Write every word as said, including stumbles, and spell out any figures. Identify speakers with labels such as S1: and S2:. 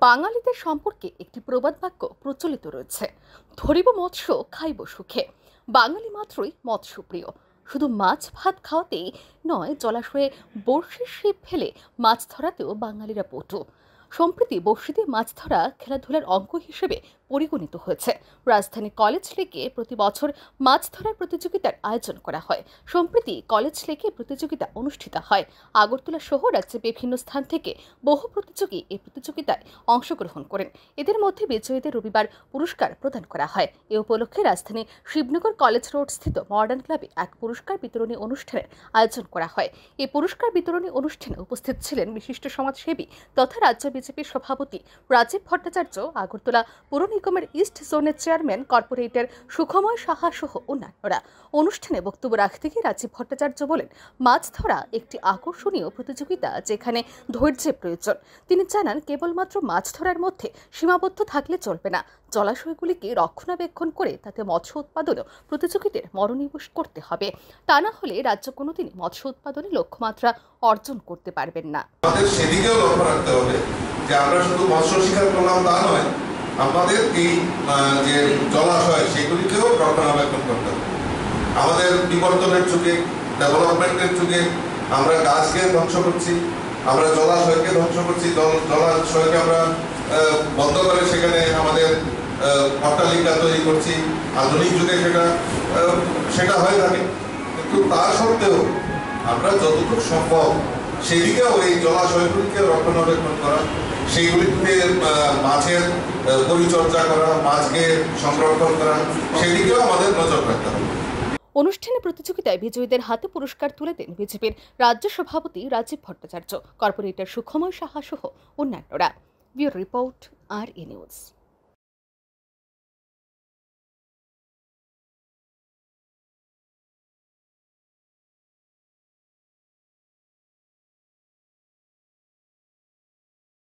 S1: বাঙালিদের সম্পর্কে একটি প্রবাদ বাক্য প্রচলিত রয়েছে, ধরিব মৎস্য খাইব সুখে। বাঙালি মাত্রই মৎস্যপ্রিয়। শুধু মাছ ভাত খাওয়াতেই নয়, জলাশয়ে বড়শির ছিপ ফেলে মাছ ধরাতেও বাঙালিরা পটু। সম্প্রতি বড়শিতে মাছ ধরা খেলাধুলার অঙ্গ হিসেবে পরিগণিত হয়েছে। রাজধানী কলেজ লেকে প্রতি বছর মাছ ধরার প্রতিযোগিতার আয়োজন করা হয়। সম্প্রতি কলেজ লেকে প্রতিযোগিতা অনুষ্ঠিত হয়। আগরতলা সহ রাজ্যের বিভিন্ন স্থান থেকে বহু প্রতিযোগী এই প্রতিযোগিতায় অংশগ্রহণ করেন। এদের মধ্যে বিজয়ীদের রবিবার পুরস্কার প্রদান করা হয়। এ উপলক্ষে রাজধানী শিবনগর কলেজ রোড স্থিত মডার্ন ক্লাবে এক পুরস্কার বিতরণী অনুষ্ঠানের আয়োজন করা হয়। এই পুরস্কার বিতরণী অনুষ্ঠানে উপস্থিত ছিলেন বিশিষ্ট সমাজসেবী তথা রাজ্য বিজেপির সভাপতি রাজীব ভট্টাচার্য, আগরতলা পুর নিগমের ইস্ট জোনের চেয়ারম্যান কর্পোরেটর সুখময় সাহা সহ অন্যান্যরা। অনুষ্ঠানে বক্তব্য রাখতে গিয়ে রাজীব ভট্টাচার্য বলেন, মাছ ধরা একটি আকর্ষণীয় প্রতিযোগিতা যেখানে ধৈর্যের প্রয়োজন। তিনি জানান, কেবলমাত্র মাছ ধরার মধ্যে সীমাবদ্ধ থাকলে চলবে না, জলাশয়গুলিকে রক্ষণাবেক্ষণ করে তাতে মৎস্য উৎপাদনও প্রতিযোগীদের মনোনিবেশ করতে হবে। তা না হলে রাজ্য কোনোদিনই মৎস্য উৎপাদনে লক্ষ্যমাত্রা অর্জন করতে পারবেন না।
S2: আমাদের সেদিকেও লক্ষ্য রাখতে হবে যে আমরা শুধু মৎস্য শিকার করলাম তা নয়, আমাদের এই যে জলাশয় সেগুলিকেও রক্ষণাবেক্ষণ করতে হবে। আমাদের বিবর্তনের যুগে, ডেভেলপমেন্টের যুগে আমরা গাছকে ধ্বংস করছি, আমরা জলাশয়কে ধ্বংস করছি, জলাশয়কে আমরা বন্ধ করে সেখানে আমাদের অট্টালিকা তৈরি করছি। আধুনিক যুগে সেটা সেটা হয়ে থাকে, কিন্তু তা সত্ত্বেও আমরা যতটুকু সম্ভব সেদিকেও এই জলাশয়গুলিকে রক্ষণাবেক্ষণ করা, সেইগুলিতে মাছের পরিচর্যা করা, মাছকে সংরক্ষণ করা, সেদিকেও আমাদের নজর রাখতে হবে।
S1: অনুষ্ঠানে প্রতিযোগিতায় বিজয়ীদের হাতে পুরস্কার তুলে দেন বিজেপির রাজ্য সভাপতি রাজীব ভট্টাচার্য, কর্পোরেটর সুখময় সাহা সহ অন্যান্যরা। Bureau report, R E news.